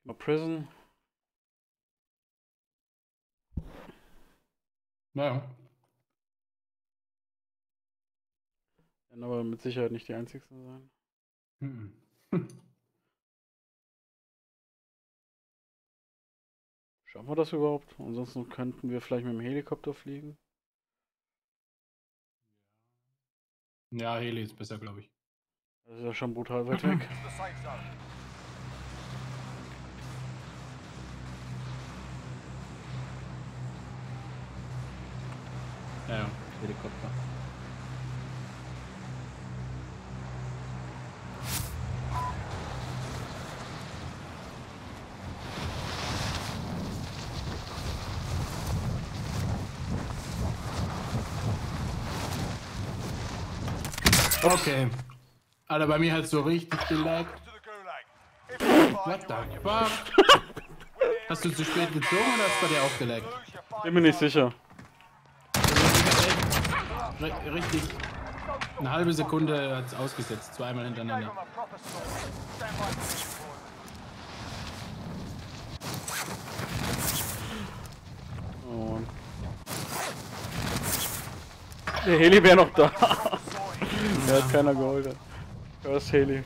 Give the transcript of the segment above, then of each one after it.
Mal Prison. Naja. Werden aber mit Sicherheit nicht die einzigsten sein. Hm. Schaffen wir das überhaupt? Ansonsten könnten wir vielleicht mit dem Helikopter fliegen. Ja, Heli ist besser, glaube ich. Das ist ja schon brutal weit weg. Ja, Helikopter. Okay. Alter, bei mir hat es so richtig gelaggt. What the fuck? Hast du zu spät gezogen oder hast du bei dir auch gelaggt? Bin mir nicht sicher. Richtig. Eine halbe Sekunde hat es ausgesetzt, zweimal hintereinander. Oh Mann. Der Heli wäre noch da. Der hat keiner geholt. Das Heli.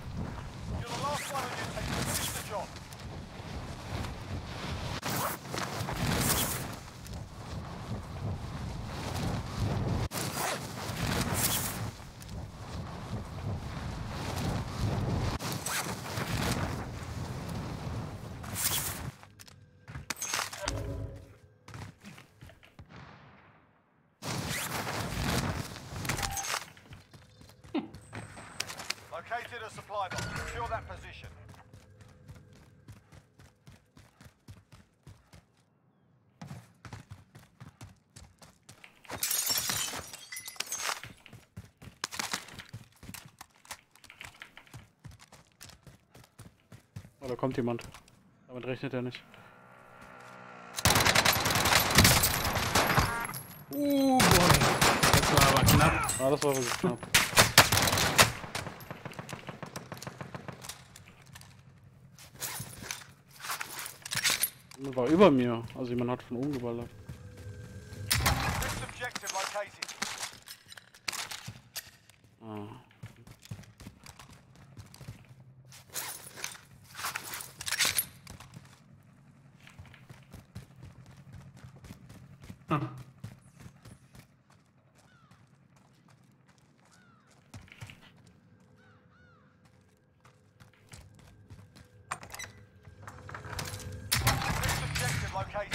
Located a supply box. Secure that position. Oh, da kommt jemand. Damit rechnet er nicht. Boy. Das war aber knapp. Ah, das war wirklich knapp. Jemand war über mir. Also jemand hat von oben geballert. Next objective located. Ah. Hm. Next objective located.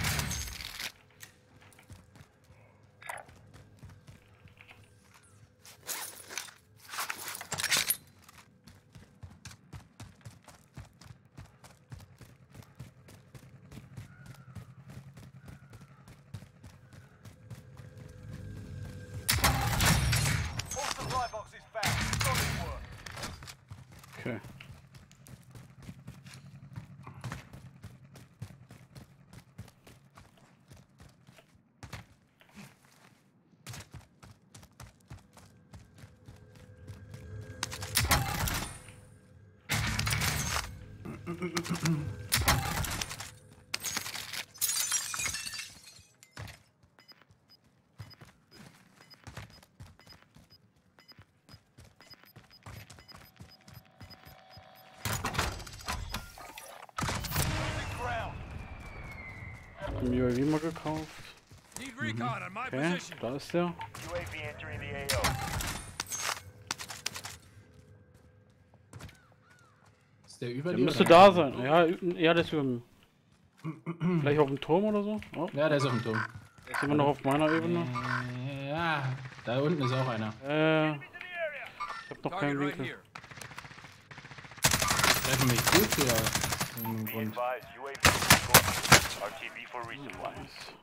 All supply boxes found. Solid work. Okay. Losing ground. Ein UAV mal gekauft. Need recon on my Okay, position. da ist der. UAV entering the AO. Ist der über Der dir? müsste oder? da sein. Ja, ja, der ist über mir. Vielleicht auf dem Turm oder so? Oh, Ja, der ist auf dem Turm. der ist immer noch auf meiner Ebene. Ja, da unten ist auch einer. Ich hab noch Target keinen right Winkel. here. Treffen mich gut hier. Im Be Grund. advised, UAV is going. RTB for resupply. Nice.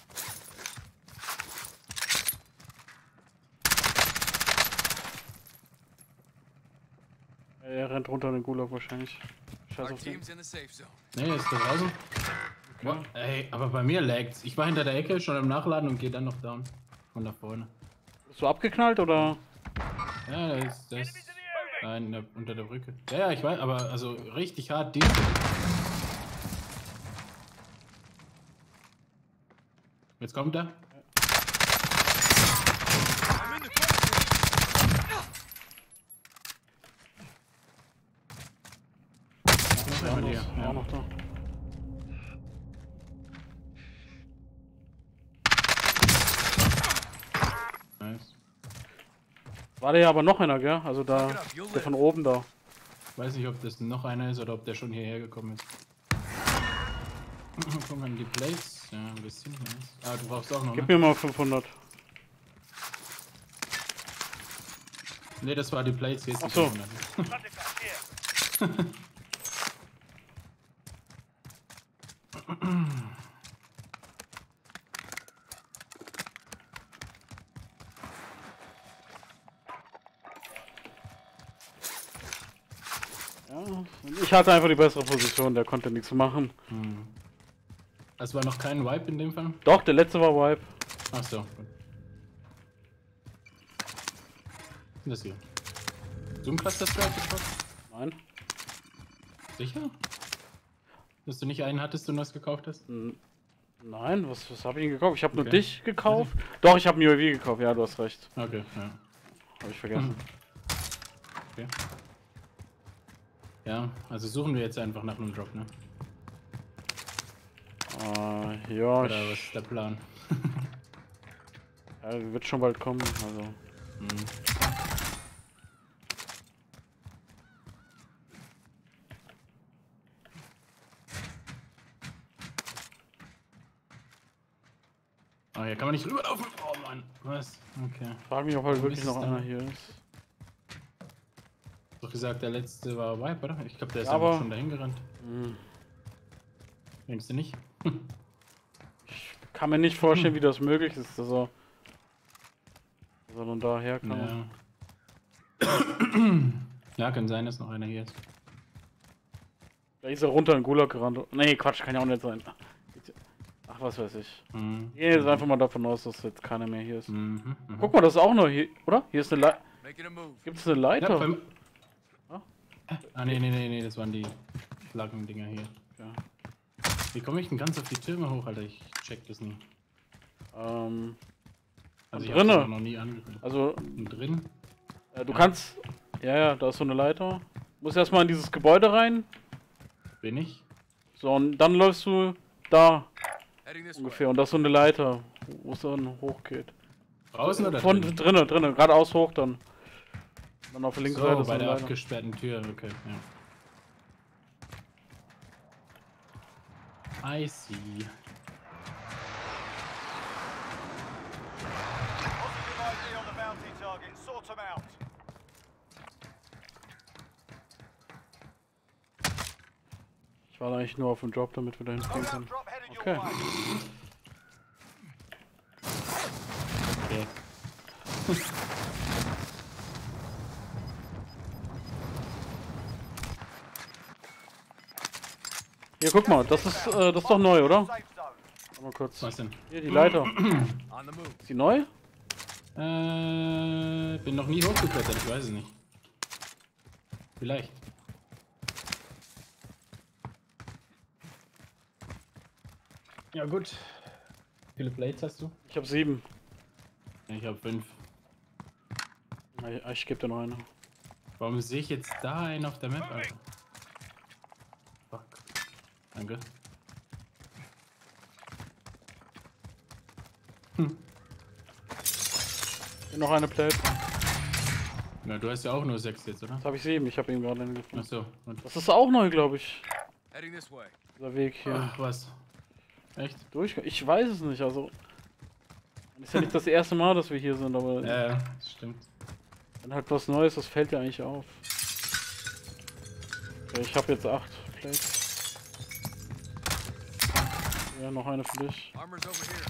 Er rennt runter in den Gulag wahrscheinlich. Scheiß Our auf den. team's in the safe zone. Nee, ist da draußen. Boah, ey, aber bei mir lag's. Ich war hinter der Ecke, schon im Nachladen und gehe dann noch down. Von da vorne. Bist du abgeknallt oder? Ja, das ist. Nein, unter der Brücke. Ja, ja, ich weiß, aber also richtig hart deep. Jetzt kommt er. I'm in the close. Noch einmal hier. Auch Ja. noch da. Nice. War da ja aber noch einer, gell? Also da, Pick it up, you'll der von live. oben da. Weiß nicht, ob das noch einer ist oder ob der schon hierher gekommen ist. Gucken wir an die Plates. Ja, ein bisschen. Nice. Ah, du brauchst auch noch, Gib ne? mir mal 500. Ne, das war die Plates. Hier ist die Ach so. 500. Artifact here. Ja, ich hatte einfach die bessere Position, der konnte nichts machen. Es war noch kein Wipe in dem Fall? Doch, der letzte war Wipe. Ach so. Gut. Das hier. Zoom Cluster Strike geschossen? Nein. Sicher? Dass du nicht einen hattest und was gekauft hast? Nein, was habe ich denn gekauft? Ich habe nur Okay. dich gekauft. Doch, ich habe einen UAV gekauft, ja, du hast recht. Okay, ja. Habe ich vergessen. Okay. Ja, also suchen wir jetzt einfach nach einem Drop, ne? Ja, Oder was ist der Plan? ja, wird schon bald kommen. Also. Oh, hier kann man nicht rüberlaufen. Oh Mann, was? Okay. Frag mich, ob halt Warum wirklich ist noch es einer da? hier ist. Doch gesagt, der letzte war Wipe, oder? Ich glaube, der ist Ja, einfach aber- schon dahin gerannt. Denkst du nicht? Kann mir nicht vorstellen, wie das möglich ist, dass er dann daher kann. Ja. Ja, kann sein, dass noch einer hier ist. Da ist er runter in Gulag gerannt. Nee, Quatsch, kann ja auch nicht sein. Ach, was weiß ich. Mhm. Ich gehe jetzt einfach mal davon aus, dass jetzt keiner mehr hier ist. Mhm. Mhm. Guck mal, das ist auch noch hier, oder? Hier ist eine Leiter. Making a move. Gibt es eine Ja, Leiter? beim... Ah? Ah, nee, das waren die Flaggendinger hier. Ja. Wie komme ich denn ganz auf die Türme hoch, Alter? Ich check das nie. Ähm, Also ich Drinne. hab's noch nie angeguckt. also, Und drin? du kannst. Ja, da ist so eine Leiter. Musst erstmal in dieses Gebäude rein. Bin ich? So, und dann läufst du da Heading this way. ungefähr. Und da ist so eine Leiter, wo es dann hochgeht. Draußen oder Von drin? drinnen, geradeaus hoch dann. Dann auf der linken Seite So, ist bei eine der Leiter. abgesperrten Tür, okay, ja. I see. Positive ID on the bounty target. Sort them out. Ich war eigentlich nur auf dem Job, damit wir da hinfliegen Loadout können. drop headed Okay. your way. Okay. Hier, guck mal, das ist doch neu, oder? Safe zone. Mal kurz. Was denn? Hier, die Leiter. On the move. Ist die neu? Bin noch nie hochgeklettert, ich weiß es nicht. Vielleicht. Ja gut. Wie viele Blades hast du? Ich habe 7. Ich habe 5. Ich gebe dir noch eine. Warum sehe ich jetzt da einen auf der Map, Alter? Fuck. Danke. Hier noch eine Plate. Na, du hast ja auch nur 6 jetzt, oder? Jetzt habe ich 7. Ich habe ihn gerade eine gefunden. Achso. Und Das ist auch neu, glaube ich. Heading this way. Dieser Weg hier. ach, was? Echt? Durch. Ich weiß es nicht, also. Ist ja nicht das erste Mal, dass wir hier sind, aber Ja, das stimmt. wenn halt was Neues, das fällt ja eigentlich auf. Okay, ich habe jetzt 8 Plates. Ja, noch eine für dich. Armor's over here.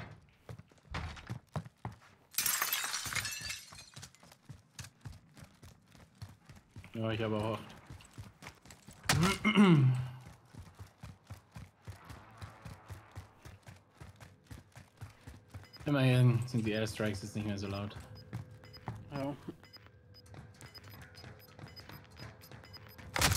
Ja, ich habe auch 8. Immerhin sind die Airstrikes jetzt nicht mehr so laut. Ja.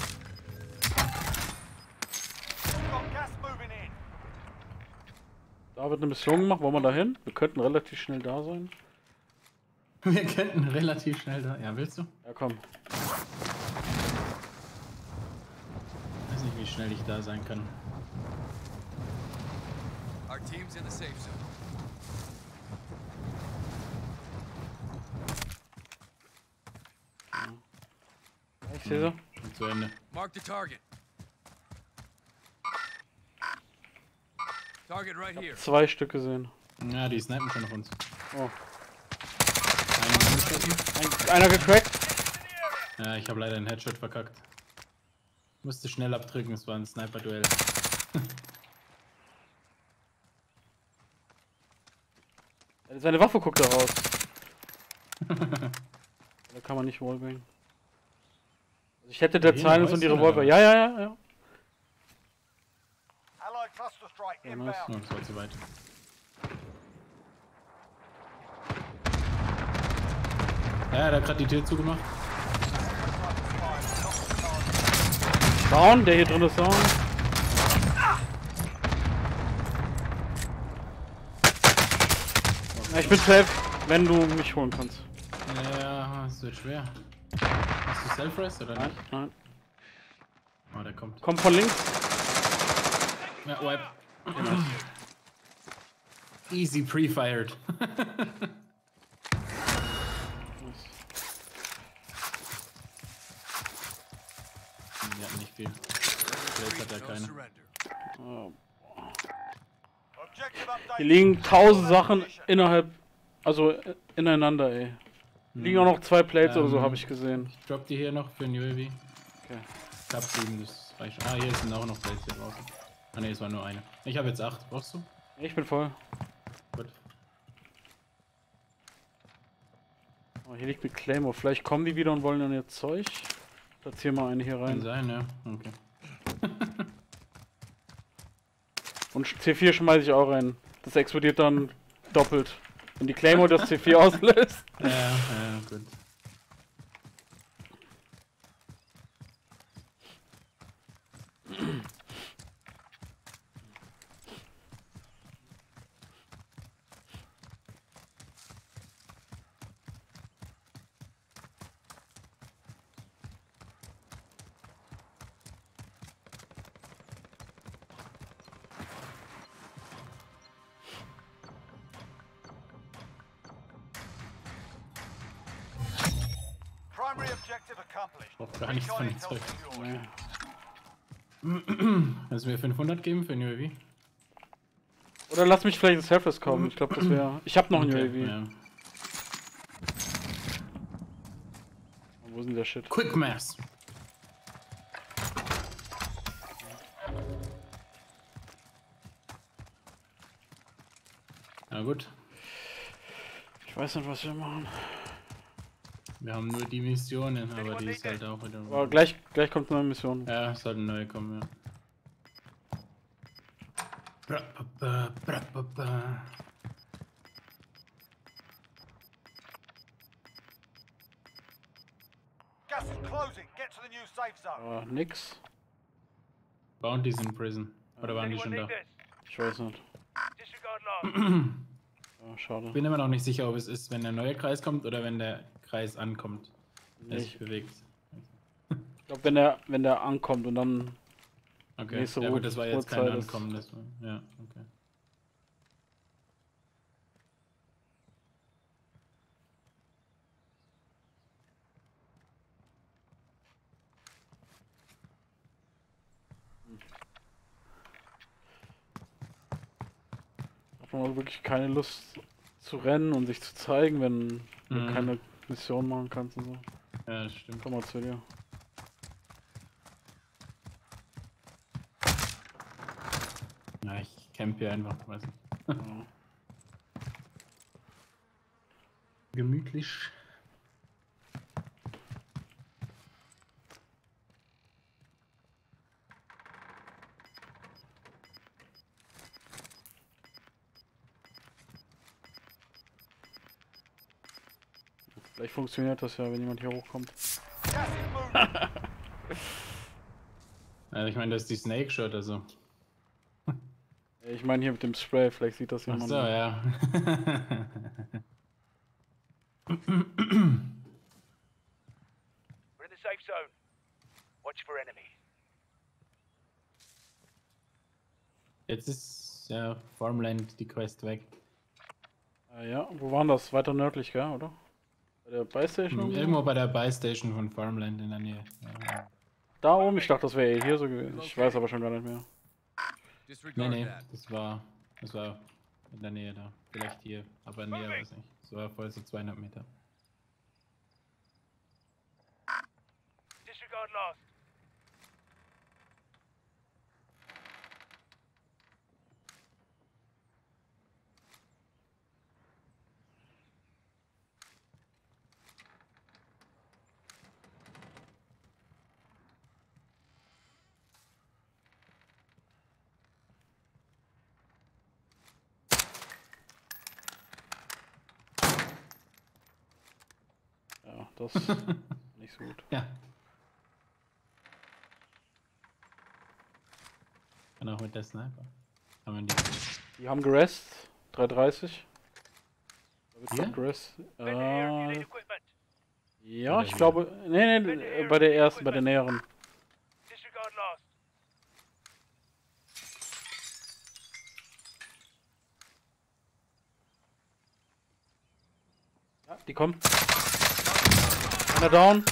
Got gas moving in. Da wird eine Mission gemacht. Wollen wir da hin? Wir könnten relativ schnell da sein. Wir könnten relativ schnell da. Ja, willst du? Ja, komm. Ich weiß nicht, wie schnell ich da sein kann. Our team's in the safe zone. Ich sehe sie. Und zu Ende. Mark the target. Target right here. 2 Stück gesehen. Ja, die snipen schon auf uns. Oh. Einen angeschossen. Einer gecrackt. Ja, ich habe leider einen Headshot verkackt. Musste schnell abdrücken, es war ein Sniper-Duell. Seine Waffe guckt da raus. Da kann man nicht wallbang. Also ich hätte der Hier, Silence und die weißt du, Revolver. oder? Ja. Allied cluster strike Ja, nice. inbound. Oh, das war zu weit. Ja, der hat gerade die Tür zugemacht. Down, der hier drin ist down. Ja, ich bin safe, wenn du mich holen kannst. Ja, es wird schwer. Hast du Self-Rest oder Nein, nicht? nein. Oh, der kommt. Kommt von links. Ja, wipe. Easy pre-fired. Die hatten nicht viel. Vielleicht hat er No keine. surrender. Oh. Objective update. Hier liegen 1000 Sachen innerhalb, also ineinander, ey. Liegen auch noch 2 Plates oder so, habe ich gesehen. Ich drop die hier noch für ein UAV. Okay. Ich hab 7, das reicht schon. Ah, hier sind auch noch Plates hier draußen. Ah ne, es war nur eine. Ich habe jetzt 8. Brauchst du? Ich bin voll. Gut. Oh, hier liegt eine Claymore. Vielleicht kommen die wieder und wollen dann ihr Zeug. Platzier mal eine hier Kann rein. sein, ja. Okay. Und C4 schmeiße ich auch rein. Das explodiert dann doppelt. Wenn die Claymore das C4 auslöst. Ja, gut. Primary objective accomplished. Brauch gar nichts von Recon dem Zeug. intel secured. Kannst du mir 500 geben für ein UAV? Oder lass mich vielleicht ins Selfless kommen. Ich glaube, das wäre. Ich habe noch ein UAV. Ja. Wo ist denn der Shit? Quick Mass. Na gut. Ich weiß nicht, was wir machen. Wir haben nur die Missionen, aber die ist halt auch wieder. Aber gleich kommt eine neue Mission. Ja, es sollten neue kommen, ja. Bra, ba, bra, ba, ba. Gas is closing. Get to the new safe zone. Aber nix. Bounties in Prison. Oder waren die schon da? Ich weiß nicht. Ja, schade. Ich bin immer noch nicht sicher, ob es ist, wenn der neue Kreis kommt oder wenn der Kreis ankommt. Der sich bewegt. Ich glaube, wenn der ankommt und dann. Okay, Nächste ja gut, das war jetzt kein Uhrzeit ist- Ankommen. Das war, ja, okay. Hat man auch wirklich keine Lust zu rennen und sich zu zeigen, wenn du Mhm. keine Mission machen kannst und so. Ja, das stimmt. Komm mal zu dir. Ja, ich camp hier einfach, weiß nicht. Ja. Gemütlich. Vielleicht funktioniert das ja, wenn jemand hier hochkommt. Gas is moving. Ja, ich meine, das ist die Snake Shot, also. Ich meine hier mit dem Spray, vielleicht sieht das Ach jemand. so, ja. We're in the safe zone. Watch for enemy. Jetzt ist ja Farmland die Quest weg. Ja, wo waren das? Weiter nördlich, gell, oder? Bei der Buy Station? Irgendwo bei der Buy Station von Farmland in der Nähe. Ja. Da oben? Ich dachte, das wäre hier so gewesen. Ich weiß aber schon gar nicht mehr. Disregard Nee, that. das war in der Nähe da. Vielleicht hier, aber näher weiß nicht. Das war voll so 200 Meter. Disregard last. Ja, das nicht so gut. Ja. Und auch mit der Sniper. Kann man die. Die haben gerest. 330. Da wird Hier? noch gerest. Vendor here if you need equipment. Ja, Oder ich hier? glaube. Nee, bei der ersten, bei der näheren. Disregard last. Ja, die kommen. Einer down.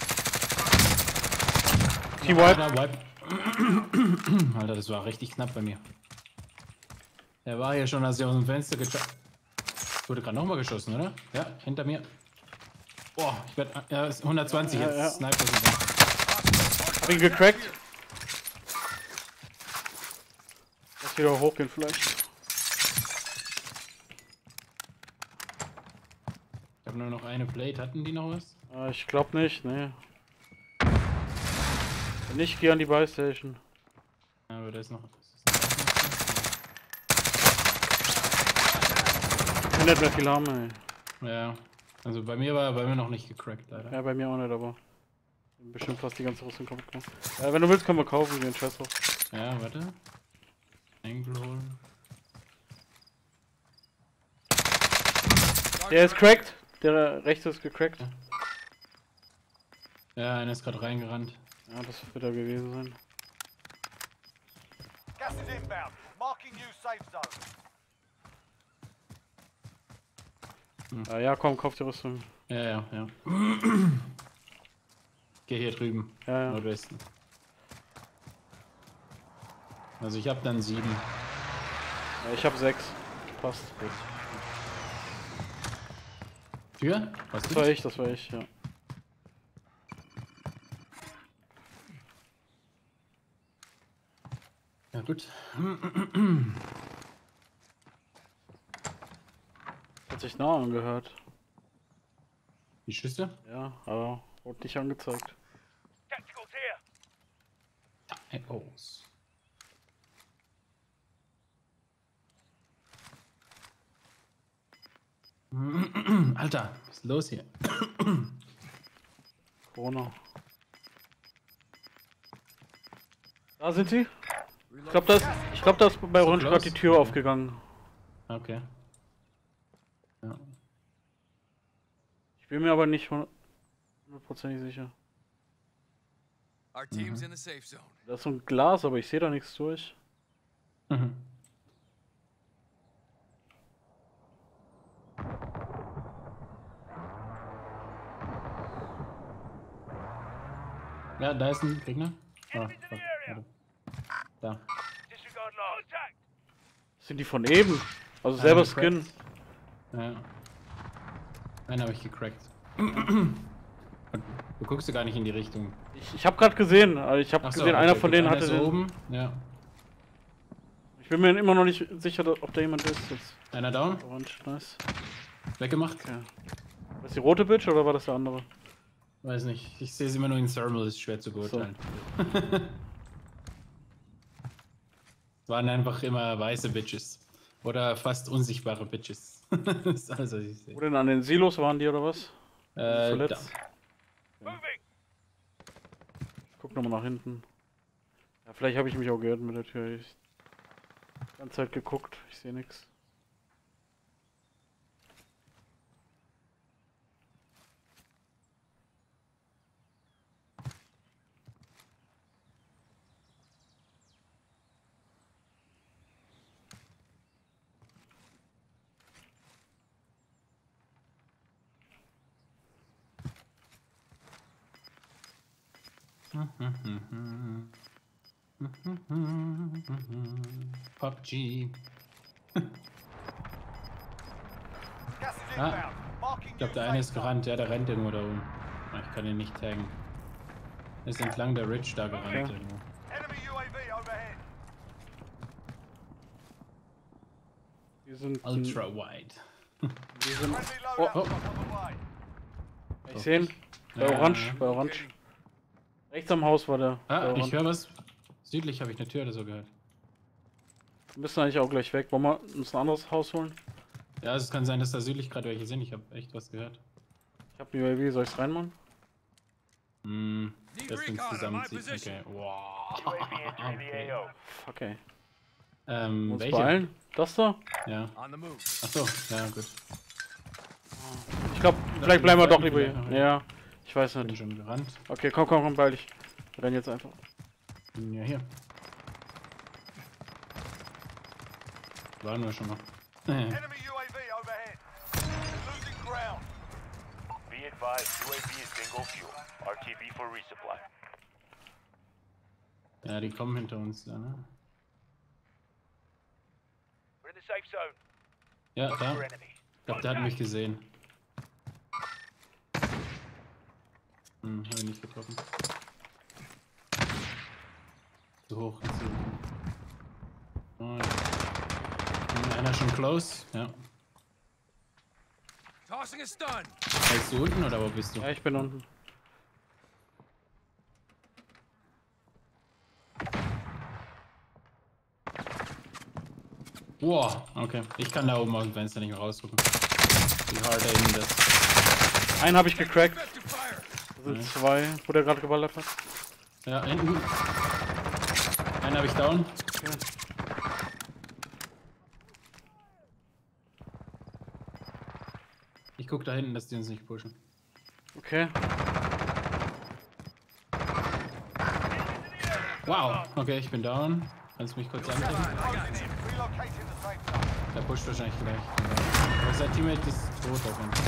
T-Wipe. Wipe. Alter, das war richtig knapp bei mir. Der war hier schon, als ich aus dem Fenster geschossen. Wurde gerade nochmal geschossen, oder? Ja, hinter mir. Boah, ich werde. Ja, ist 120 jetzt. Ja. Sniper sind da. Hab ihn gecrackt. Lass wieder hochgehen vielleicht. Ich habe nur noch eine Plate. Hatten die noch was? Ich glaube nicht, nee. Wenn nicht, geh an die Buy Station. Ja, aber da ist noch. 100 mehr viel haben, ey. Ja. Also bei mir war noch nicht gecrackt, leider. Ja, bei mir auch nicht, aber. Bestimmt fast die ganze Rüstung kaputt gemacht. Wenn du willst, können wir kaufen, den Scheiß drauf. Ja, warte. Angle holen. Der ist cracked. Der rechte ist gecrackt. Ja, einer ist gerade reingerannt. Ja, das wird er gewesen sein. Gas is inbound. Marking new safe zone. Ja, komm, kauf die Rüstung. Ja. Geh hier drüben. Ja. Nordwesten. Also ich habe dann 7. Ja, ich hab 6. Passt. Gut. Für? Was Das war ich, ja. Ja gut. Hat sich nah angehört. Die Schüsse? Ja, aber wurde nicht angezeigt. Tacticals here. Echoes. Alter, was ist los hier? Corona. Da sind sie. Ich glaube, da ist bei uns gerade die Tür aufgegangen. Okay. Ja. Ich bin mir aber nicht 100% sicher. Our team's in the safe zone. Da ist so ein Glas, aber ich sehe da nichts durch. Mhm. Ja, da ist ein Gegner. Ah, Enemies in the area. Da. Disregard last. Contact. Sind die von eben? Also selber gecrackt. Skin. Ja. Einen habe ich gecrackt. Du guckst ja gar nicht in die Richtung. Ich habe gerade gesehen, also ich habe Ach so, gesehen, okay, einer gut, von denen einer hatte ist den. oben. Ja. Ich bin mir immer noch nicht sicher, ob da jemand ist jetzt. Einer down. Orange, nice. Weggemacht. Okay. War das die rote Bitch oder war das der andere? Weiß nicht. Ich sehe sie immer nur in Thermal, ist schwer zu beurteilen. Es waren einfach immer weiße Bitches. Oder fast unsichtbare Bitches. Das ist alles, was ich sehe. Wo denn an den Silos waren die oder was? Da. Zuletzt. Moving. Ich guck nochmal nach hinten. Ja, vielleicht habe ich mich auch gehört mit der Tür. Ganze Zeit geguckt, ich sehe nichts. PUBG. Gas is Ah, inbound. Marking Ich glaube, new der eine safe ist zone. gerannt. Ja, der rennt irgendwo da oben. Ah, ich kann ihn nicht taggen. Er ist entlang der Ridge da gerannt. Ja. Irgendwo. Enemy UAV overhead. Wir sind. Ultra wide. Wir sind Friendly Oh, loadout oh. drop on the way. ich sehe ihn. Bei Ja, Orange, ja. bei Orange. Rechts am Haus war der. Ah, bei ich Orange. höre was. Südlich habe ich eine Tür oder so gehört. Wir müssen eigentlich auch gleich weg. Wollen wir uns ein anderes Haus holen? Ja, es kann sein, dass da südlich gerade welche sind. Ich habe echt was gehört. Ich hab eine UAV, soll ich's reinmachen? Hm, Need das uns recon on my zusammenzieht. position. Okay. Wow. UAV entering the Okay. AO. Fuck ey. Uns Welche? beeilen? Das da? Ja. On the move. Achso, ja gut. Ich glaube, vielleicht bleiben wir doch lieber vielleicht hier. noch, Ja, ich weiß Bin nicht. schon gerannt. Okay, komm, beeil dich. Wir rennen jetzt einfach. Bin ja hier. Waren wir schon mal. Enemy UAV overhead. Losing ground. Be advised, UAV is bingo fuel. RTB for resupply. Ja, die kommen hinter uns da, ne? We're in the safe zone. Ja, Look da. for Ich enemy. glaube, der hat mich gesehen. Hab ich nicht getroffen. Zu hoch. Oh, ja. Einer schon close. Ja. Tossing a stun. Bist du unten oder wo bist du? Ja, ich bin unten. Wow, okay. Ich kann da oben aus dem Fenster nicht mehr rausgucken. Wie hard aim das. Einen habe ich gecrackt. Back to fire. Das sind zwei, wo der gerade geballert hat. Ja, hinten. Einen habe ich down. Ich guck da hinten, dass die uns nicht pushen. Okay. Wow, okay, ich bin down. Kannst du mich kurz antippen? Closing in. Relocating the safe zone. Der pusht wahrscheinlich gleich. Aber sein Teammate ist tot auf jeden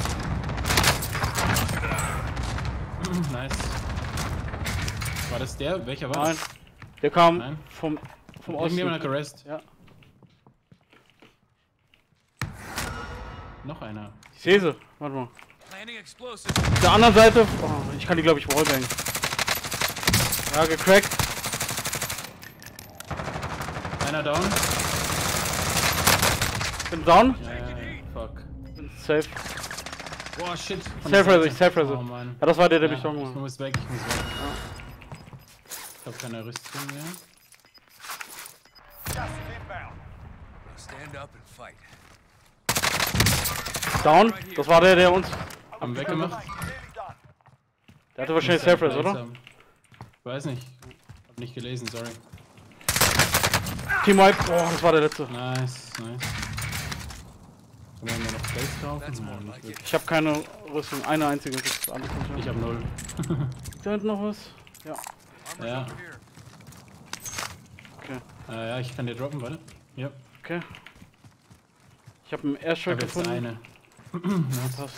Fall. Nice. War das der? Welcher war Nein. das? Der kam Nein. vom Irgendjemand hat Osten. gerest. Ja. Noch einer. Ich sehe sie. Warte mal. Planting explosives. Auf der anderen Seite. Oh, ich kann die, glaube ich, wallbang. Ja, gecrackt. Einer down. Bin down. Fuck. Bin safe. Boah, shit. Self-Reso. Oh Mann. Ja, das war der Ja, mich down ich gemacht. muss weg, ich muss weg. Ich hab keine Rüstung mehr. Gas is inbound. Now stand up and fight. Down. Das war der, der uns. Haben wir weggemacht? Nearly done. Der hatte wahrscheinlich Self-Res, oder? Weiß nicht. Hab nicht gelesen, sorry. Team Wipe. Boah, das war der letzte. Nice, nice. Können wir noch Plates kaufen? That's more Nein, nicht like wirklich. it. Ich habe keine Rüstung. Eine einzige. Das ist alles nicht. Ich hab 0. Da hinten noch was? Ja. Armor's Ja. over here. Okay. Ja, ich kann dir droppen, warte. Ja. Okay. Ich habe einen Ich Airstrike hab jetzt gefunden. eine. Das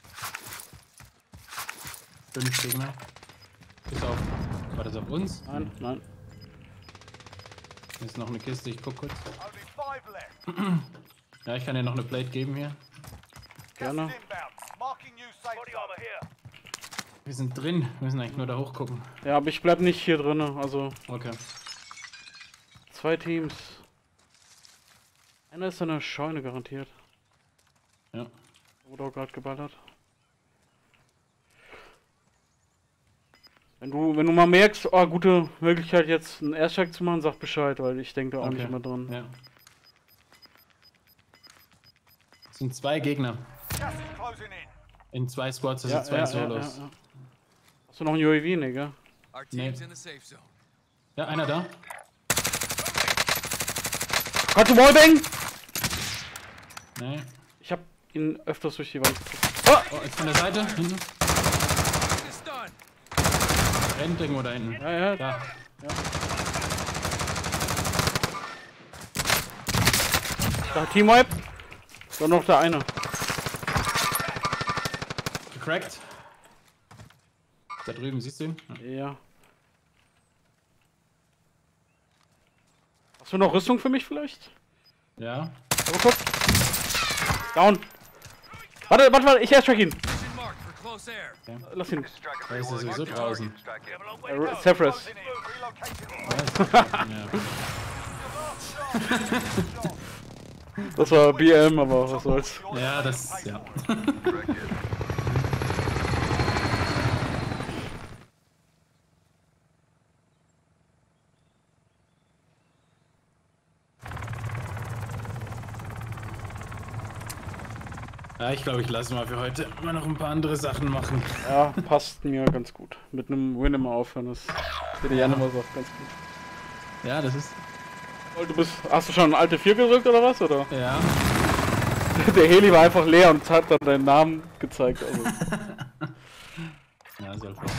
5 Gegner. Ist auf. War das auf uns? Nein. Hier ist noch eine Kiste, ich guck kurz. Only 5 left. Ja, ich kann dir noch eine Plate geben hier. Gas Gerne. is inbound. Marking new safe Body zone. armor here. Wir sind drin. Wir müssen eigentlich nur da hoch gucken. Ja, aber ich bleib nicht hier drin. Also Okay. 2 Teams. Einer ist in der Scheune garantiert. Ja. Wurde auch gerade geballert. Wenn du mal merkst, oh, gute Möglichkeit jetzt einen Airstrike zu machen, sag Bescheid, weil ich denke da auch nicht Okay. immer dran. Ja. Es sind 2 Gegner. Gas is closing in. In 2 Squads, also 2 Solos. Ja. Hast du noch ein UAV, ne, gell? Our team's in the safe zone. Ja, einer da. Kannst du Wallbang? Nee. Ich hab ihn öfters durch die Wand getroffen. Oh, jetzt von der Seite. Hinten. It's done. Rennt irgendwo da hinten. Ja, ja. Da. Da Teamwipe. Dann noch der eine. Gecrackt. Da drüben, siehst du ihn? Ja. Ja. Hast du noch Rüstung für mich vielleicht? Ja. Oh, guck. Down. Warte, ich airstrike ihn. Mission marked for close air. Lass ihn. Da ist er sowieso draußen. Sephras. Ja. Das war BM, aber was soll's. Ja, das. Ja. Ja, ich glaube, ich lasse mal für heute mal noch ein paar andere Sachen machen. Ja, passt mir ganz gut. Mit einem Win immer aufhören, das hätte Jan immer sagt, ganz gut. Ja, das ist. Und hast du schon Alte 4 gedrückt oder was? Oder? Ja. Der Heli war einfach leer und hat dann deinen Namen gezeigt. Also. Ja, soll fast.